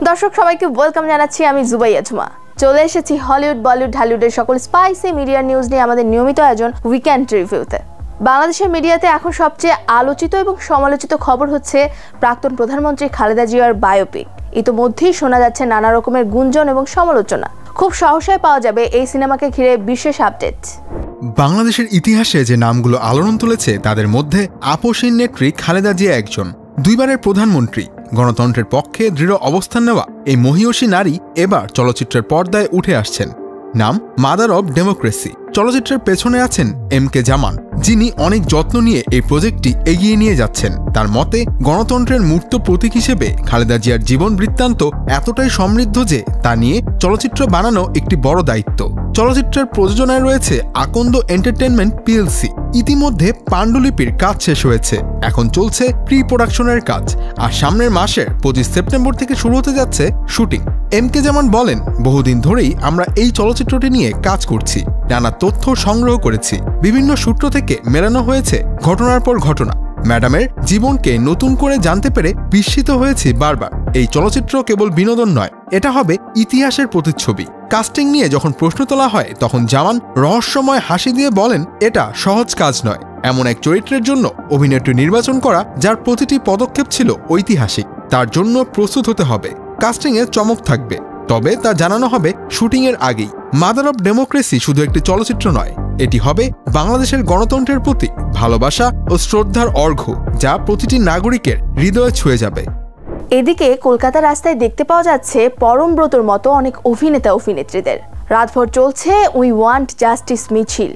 দর্শক সবাইকে ওয়েলকাম জানাচ্ছি, আমি জুবাইয়া ঝুমা। চলে এসেছি হলিউড, বলিউড, ঢালিউডের সকল স্পাইসি মিডিয়া নিউজ নিয়ে আমাদের নিয়মিত আয়োজন উইকেন্ড রিভিউতে। বাংলাদেশের মিডিয়াতে এখন সবচেয়ে আলোচিত এবং সমালোচিত খবর হচ্ছে প্রাক্তন প্রধানমন্ত্রী খালেদা জিয়ার বায়োপিক। ইতোমধ্যেই শোনা যাচ্ছে নানা রকমের গুঞ্জন এবং সমালোচনা। খুব সহসায় পাওয়া যাবে এই সিনেমাকে ঘিরে বিশেষ আপডেট। বাংলাদেশের ইতিহাসে যে নামগুলো আলোড়ন তুলেছে তাদের মধ্যে আপসীন নেত্রী খালেদা জিয়া একজন। দুইবারের প্রধানমন্ত্রী, গণতন্ত্রের পক্ষে দৃঢ় অবস্থান নেওয়া এই মহীয়সী নারী এবার চলচ্চিত্রের পর্দায় উঠে আসছেন। নাম মাদার অব ডেমোক্রেসি। চলচ্চিত্রের পেছনে আছেন এম.কে. জামান, যিনি অনেক যত্ন নিয়ে এই প্রজেক্টটি এগিয়ে নিয়ে যাচ্ছেন। তার মতে গণতন্ত্রের মূর্ত প্রতীক হিসেবে খালেদা জিয়ার জীবন বৃত্তান্ত এতটাই সমৃদ্ধ যে তা নিয়ে চলচ্চিত্র বানানো একটি বড় দায়িত্ব। চলচ্চিত্রের প্রযোজনায় রয়েছে আকন্দ এন্টারটেনমেন্ট পিএলসি। ইতিমধ্যে পাণ্ডুলিপির কাজ শেষ হয়েছে, এখন চলছে প্রি প্রোডাকশনের কাজ, আর সামনের মাসের 25 সেপ্টেম্বর থেকে শুরু হতে যাচ্ছে শুটিং। এম.কে. জামান বলেন, বহুদিন ধরেই আমরা এই চলচ্চিত্রটি নিয়ে কাজ করছি, নানা তথ্য সংগ্রহ করেছি, বিভিন্ন সূত্র থেকে মেলানো হয়েছে ঘটনার পর ঘটনা। ম্যাডামের জীবনকে নতুন করে জানতে পেরে বিস্মিত হয়েছি বারবার। এই চলচ্চিত্র কেবল বিনোদন নয়, এটা হবে ইতিহাসের প্রতিচ্ছবি। কাস্টিং নিয়ে যখন প্রশ্ন তোলা হয় তখন জামান রহস্যময় হাসি দিয়ে বলেন, এটা সহজ কাজ নয়। এমন এক চরিত্রের জন্য অভিনেত্রী নির্বাচন করা যার প্রতিটি পদক্ষেপ ছিল ঐতিহাসিক, তার জন্য প্রস্তুত হতে হবে। কাস্টিংয়ে চমক থাকবে, তবে তা জানানো হবে শুটিংয়ের আগেই। মাদার অব ডেমোক্রেসি শুধু একটি চলচ্চিত্র নয়, এটি হবে বাংলাদেশের গণতন্ত্রের প্রতি ভালোবাসা ও শ্রদ্ধার অর্ঘ্য, যা প্রতিটি নাগরিকের হৃদয়ে ছুঁয়ে যাবে। এদিকে কলকাতার রাস্তায় দেখতে পাওয়া যাচ্ছে পরমব্রতর মতো অনেক অভিনেতা অভিনেত্রীদের। রাতভর চলছে উই ওয়ান্ট জাস্টিস মিছিল।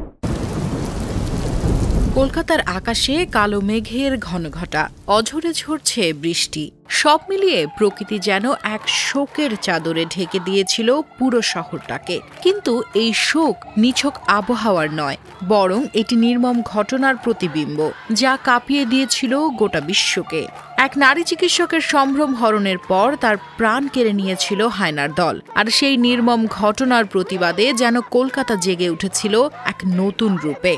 কলকাতার আকাশে কালো মেঘের ঘনঘটা, অঝরে ঝরছে বৃষ্টি। সব মিলিয়ে প্রকৃতি যেন এক শোকের চাদরে ঢেকে দিয়েছিল পুরো শহরটাকে। কিন্তু এই শোক নিছক আবহাওয়ার নয়, বরং এটি নির্মম ঘটনার প্রতিবিম্ব, যা কাঁপিয়ে দিয়েছিল গোটা বিশ্বকে। এক নারী চিকিৎসকের সম্ভ্রম হরণের পর তার প্রাণ কেড়ে নিয়েছিল হায়নার দল, আর সেই নির্মম ঘটনার প্রতিবাদে যেন কলকাতা জেগে উঠেছিল এক নতুন রূপে।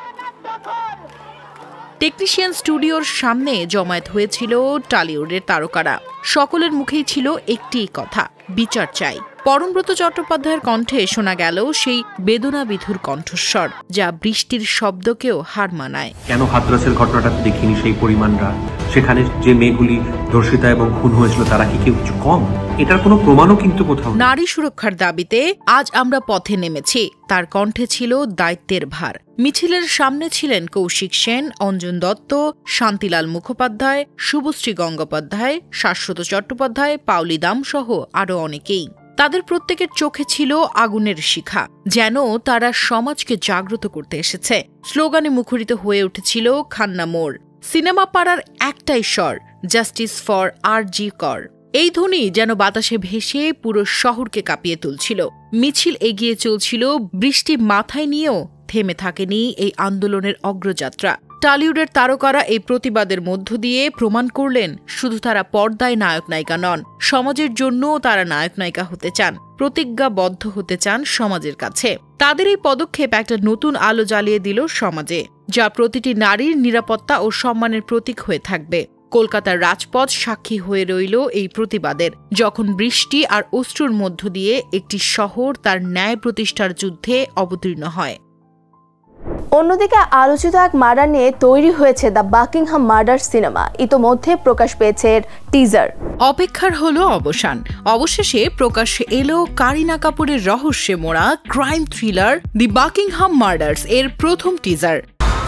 টেকনিশিয়ান স্টুডিওর সামনে জমায়েত হয়েছিল টলিউডের তারকারা। সকলের মুখেই ছিল একটি কথা, বিচার চাই। পরমব্রত চট্টোপাধ্যায়ের কণ্ঠে শোনা গেল সেই বেদনাবিধুর কণ্ঠস্বর, যা বৃষ্টির শব্দকেও হার মানায়। কেন হাতরাসের ঘটনাটা দেখিনি সেই পরিমাণরা? সেখানে যে মেয়েগুলি ধর্ষিতা এবং খুন হয়েছিল তারা কি কেউ কম? এটার কোনো প্রমাণও কিন্তু কোথাও। নারী সুরক্ষার দাবিতে আজ আমরা পথে নেমেছি, তার কণ্ঠে ছিল দায়িত্বের ভার। মিছিলের সামনে ছিলেন কৌশিক সেন, অঞ্জন দত্ত, শান্তিলাল মুখোপাধ্যায়, শুভশ্রী গঙ্গোপাধ্যায়, শাশ্বত চট্টোপাধ্যায়, পাওলি দাম সহ আরও অনেকেই। তাদের প্রত্যেকের চোখে ছিল আগুনের শিখা, যেন তারা সমাজকে জাগ্রত করতে এসেছে। স্লোগানে মুখরিত হয়ে উঠেছিল খান্না মোড়। সিনেমা পাড়ার একটাই স্বর, জাস্টিস ফর আর.জি. কর। এই ধ্বনি যেন বাতাসে ভেসে পুরো শহরকে কাঁপিয়ে তুলছিল। মিছিল এগিয়ে চলছিল, বৃষ্টি মাথায় নিয়েও থেমে থাকেনি এই আন্দোলনের অগ্রযাত্রা। টলিউডের তারকারা এই প্রতিবাদের মধ্য দিয়ে প্রমাণ করলেন, শুধু তারা পর্দায় নায়ক নায়িকা নন, সমাজের জন্য তারা নায়ক নায়িকা হতে চান, প্রতিজ্ঞাবদ্ধ হতে চান সমাজের কাছে। তাদের এই পদক্ষেপ একটা নতুন আলো জ্বালিয়ে দিল সমাজে, যা প্রতিটি নারীর নিরাপত্তা ও সম্মানের প্রতীক হয়ে থাকবে। কলকাতার রাজপথ সাক্ষী হয়ে রইল এই প্রতিবাদের, যখন বৃষ্টি আর অশ্রুর মধ্য দিয়ে একটি শহর তার ন্যায় প্রতিষ্ঠার যুদ্ধে অবতীর্ণ হয়। অন্যদিকে আলোচিত এক মার্ডার নিয়ে তৈরি হয়েছে দ্য বাকিংহাম মার্ডার সিনেমা। ইতোমধ্যে প্রকাশ পেয়েছে এর টিজার। অপেক্ষার হলো অবসান, অবশেষে প্রকাশ্যে এলো কারিনা কাপুরের রহস্যে মোড়া crime thriller the Buckingham Murders এর প্রথম টিজার।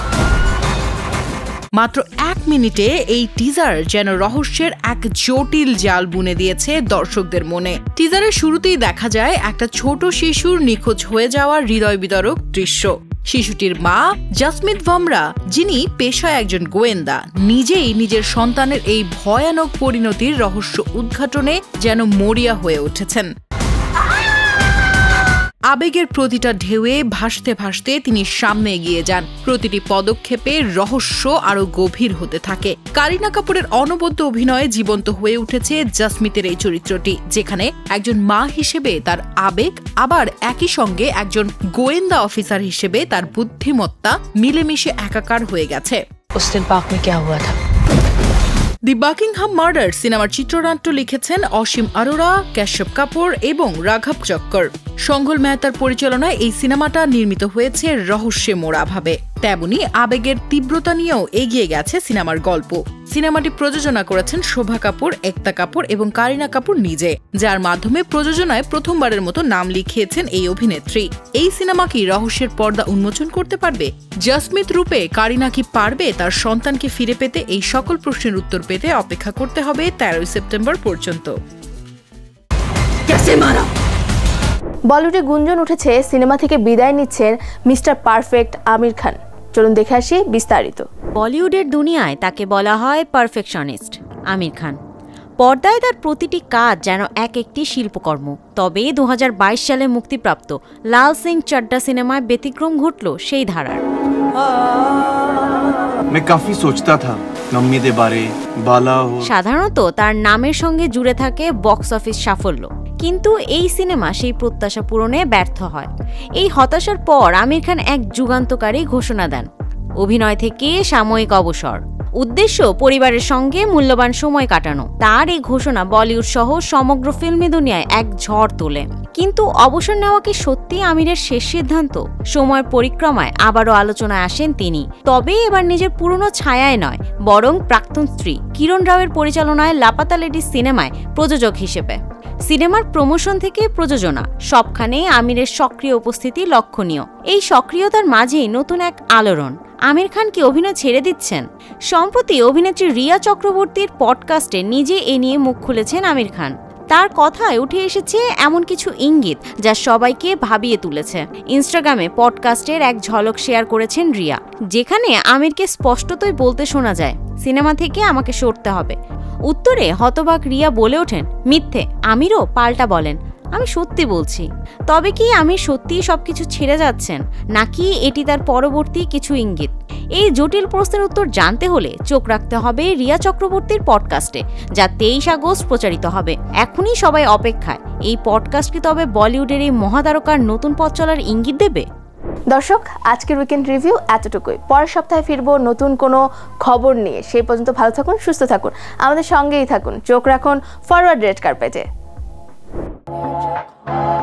মাত্র 1 মিনিটে এই টিজার যেন রহস্যের এক জটিল জাল বুনে দিয়েছে দর্শকদের মনে। টিজারের শুরুতেই দেখা যায় একটা ছোট শিশুর নিখোঁজ হয়ে যাওয়ার হৃদয় বিদারক দৃশ্য। শিশুটির মা জাসমিত ভামরা, যিনি পেশায় একজন গোয়েন্দা, নিজেই নিজের সন্তানের এই ভয়ানক পরিণতির রহস্য উদ্ঘাটনে যেন মরিয়া হয়ে উঠেছেন। আবেগের প্রতিটা ঢেউয়ে ভাসতে ভাসতে তিনি সামনে এগিয়ে যান। প্রতিটি পদক্ষেপে রহস্য আরো গভীর হতে থাকে। কারিনা কাপুরের অনবদ্য অভিনয়ে জীবন্ত হয়ে উঠেছে জাসমিতের এই চরিত্রটি, যেখানে একজন মা হিসেবে তার আবেগ, আবার একই সঙ্গে একজন গোয়েন্দা অফিসার হিসেবে তার বুদ্ধিমত্তা মিলেমিশে একাকার হয়ে গেছে। দি বাকিংহাম মার্ডার সিনেমার চিত্রনাট্য লিখেছেন অসীম আরোরা, কাশ্যপ কাপুর এবং রাঘব চক্কর। সংঘল মেহতার পরিচালনায় এই সিনেমাটা নির্মিত হয়েছে রহস্যে মোড়াভাবে, তেমনি আবেগের তীব্রতা নিয়েও এগিয়ে গেছে সিনেমার গল্প। সিনেমাটি প্রযোজনা করেছেন শোভা কাপুর, একতা কাপুর এবং কারিনা কাপুর নিজে, যার মাধ্যমে প্রযোজনায় প্রথমবারের মতো নাম লিখিয়েছেন এই অভিনেত্রী। এই সিনেমা কি রহস্যের পর্দা উন্মোচন করতে পারবে? জাসমিত রূপে কারিনা কি পারবে তার সন্তানকে ফিরে পেতে? এই সকল প্রশ্নের উত্তর পেতে অপেক্ষা করতে হবে 13 সেপ্টেম্বর পর্যন্ত। বলিউডে গুঞ্জন উঠেছে সিনেমা থেকে বিদায় নিচ্ছেন মিস্টার পারফেক্ট আমির খান। চলুন দেখে আসি বিস্তারিত। বলিউডের দুনিয়ায় তাকে বলা হয় পারফেকশনিস্ট আমির খান। পর্দায় তার প্রতিটি কাজ যেন এক একটি শিল্পকর্ম। তবে 2022 সালে মুক্তিপ্রাপ্ত লাল সিং চাড্ডা সিনেমায় ব্যতিক্রম ঘটল সেই ধারার। সাধারণত তার নামের সঙ্গে জুড়ে থাকে বক্স অফিস সাফল্য, কিন্তু এই সিনেমা সেই প্রত্যাশা পূরণে ব্যর্থ হয়। এই হতাশার পর আমির খান এক যুগান্তকারী ঘোষণা দেন, অভিনয় থেকে সাময়িক অবসর, উদ্দেশ্য পরিবারের সঙ্গে মূল্যবান সময় কাটানো। তার এই ঘোষণা বলিউড সহ সমগ্র ফিল্মি দুনিয়ায় এক ঝড় তোলে। কিন্তু অবসর নেওয়া কি সত্যি আমিরের শেষ সিদ্ধান্ত? সময়ের পরিক্রমায় আবারও আলোচনায় আসেন তিনি, তবে এবার নিজের পুরনো ছায়ায় নয়, বরং প্রাক্তন স্ত্রী কিরণ রাওয়ের পরিচালনায় লাপাতা লেডিস সিনেমায় প্রযোজক হিসেবে। সিনেমার প্রমোশন থেকে প্রযোজনা সবখানেই আমিরের সক্রিয় উপস্থিতি লক্ষণীয়। এই সক্রিয়তার মাঝেই নতুন এক আলোড়ন। আমির খান কি অভিনয় ছেড়ে দিচ্ছেন? সম্প্রতি অভিনেত্রী রিয়া চক্রবর্তীর পডকাস্টে নিজে এ নিয়ে মুখ খুলেছেন আমির খান। তার কথায় উঠে এসেছে এমন কিছু ইঙ্গিত যা সবাইকে ভাবিয়ে তুলেছে। ইনস্টাগ্রামে পডকাস্টের এক ঝলক শেয়ার করেছেন রিয়া, যেখানে আমিরকে স্পষ্টতই বলতে শোনা যায়, সিনেমা থেকে আমাকে সরতে হবে। উত্তরে হতবাক রিয়া বলে ওঠেন, মিথ্যে। আমিরও পাল্টা বলেন, আমি সত্যি বলছি। তবে কি আমির সত্যিই সবকিছু ছেড়ে যাচ্ছেন, নাকি এটি তার পরবর্তী কিছু ইঙ্গিত? এই জটিল প্রশ্নের উত্তর জানতে হলে চোখ রাখতে হবে রিয়া চক্রবর্তীর পডকাস্টে, যা 23 আগস্ট প্রচারিত হবে। এখনই সবাই অপেক্ষায়, এই পডকাস্ট কি তবে বলিউডের এই মহাতারকার নতুন পথ চলার ইঙ্গিত দেবে? দর্শক, আজকের উইকেন্ড রিভিউ এতটুকুই। পরের সপ্তাহে ফিরবো নতুন কোনো খবর নিয়ে। সেই পর্যন্ত ভালো থাকুন, সুস্থ থাকুন, আমাদের সঙ্গেই থাকুন, চোখ রাখুন ফরওয়ার্ড রেড কার্পেটে।